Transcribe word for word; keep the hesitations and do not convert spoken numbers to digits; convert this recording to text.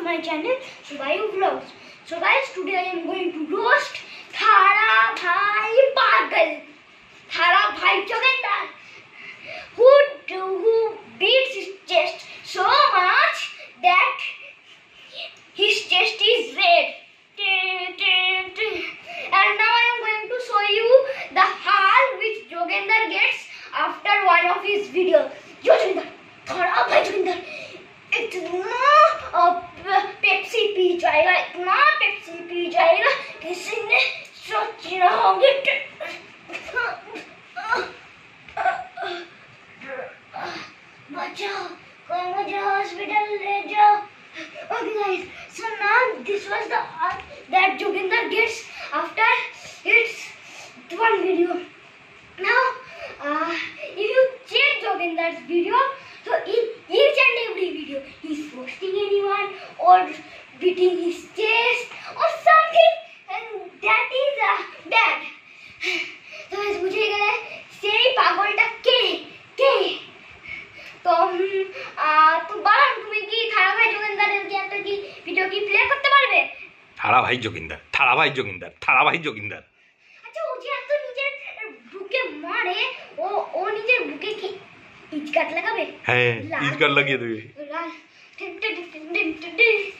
my channel Bhai Vlogs. So guys, today I am going to roast Thara bhai pagal, Thara bhai Joginder, who who beats his chest so much that his chest is red. And now I am going to show you the haul which Joginder gets after one of his videos. Joginder, Thara bhai Joginder, इतना Pepsi पी जाएगा, इतना Pepsi पी जाएगा किसी ने सोच ना होगी। बचाओ, कोई मुझे हॉस्पिटल ले जाओ। Okay guys, so now this was the art that Joginder gets after its one video. Now, uh, if you check Joginder's video, so in each and every video, he's roasting anyone or beating his chest or something, and that is uh, bad. तो बस मुझे कहना है सही पागलटा के के तो तो बड़ा तुम्हें कि थारा भाई जोगिंदर के একটা কি ভিডিও কি প্লে করতে পারবে? थारा भाई जोगिंदर, थारा भाई जोगिंदर, थारा भाई जोगिंदर। अच्छा वो যে এত নিজের বুকে মারে ও ও নিজের বুকে কি ইটকাট লাগাবে? হ্যাঁ ইটকাট লাগিয়ে দেবে।